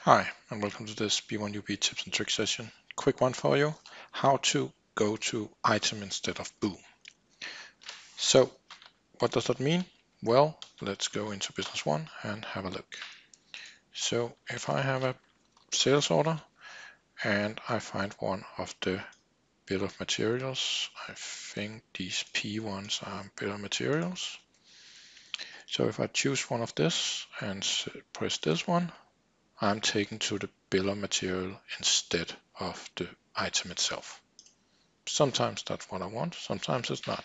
Hi, and welcome to this B1UP tips and tricks session. Quick one for you, how to go to item instead of BOM. So what does that mean? Well, let's go into Business One and have a look. So if I have a sales order and I find one of the bill of materials, I think these P ones are bill of materials. So if I choose one of this and press this one, I'm taken to the bill of material instead of the item itself. Sometimes that's what I want, sometimes it's not.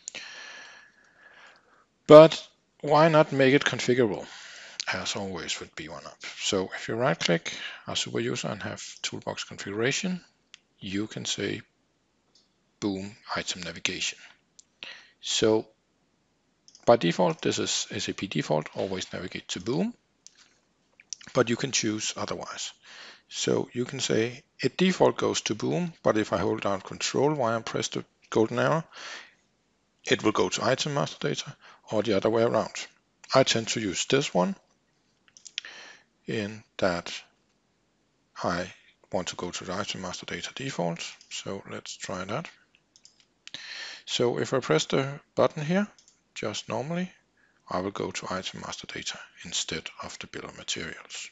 But why not make it configurable, as always with B1UP? So if you right click as super user and have Toolbox configuration, you can say BOM item navigation. So by default, this is SAP default, always navigate to BOM, but you can choose otherwise. So you can say it default goes to BOM, but if I hold down Control while I press the golden arrow, it will go to item master data, or the other way around. I tend to use this one in that I want to go to the item master data default. So let's try that. So if I press the button here, just normally, I will go to item master data instead of the bill of materials.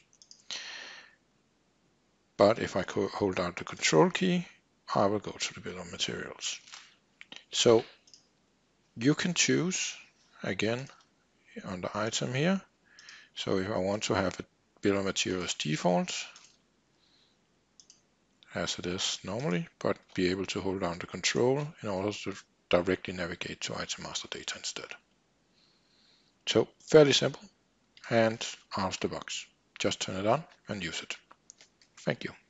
But if I hold down the control key, I will go to the bill of materials. So you can choose again on the item here. So if I want to have a bill of materials default, as it is normally, but be able to hold down the control in order to directly navigate to item master data instead. So fairly simple and out of the box. Just turn it on and use it. Thank you.